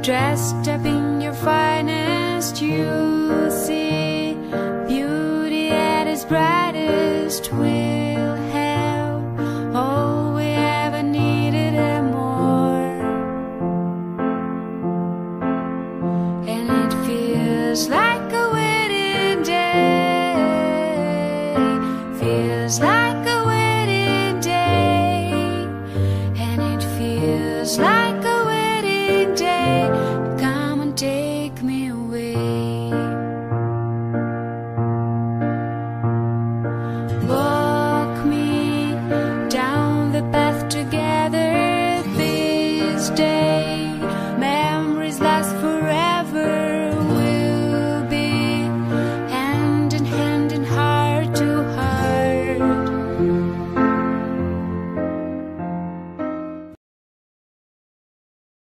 Dressed up in your finest, you'll see beauty at its brightest. We'll have all we ever needed and more. And it feels like a wedding day, feels like a wedding day, and it feels like a wedding day. Come and take me away. Walk me down the path together this day.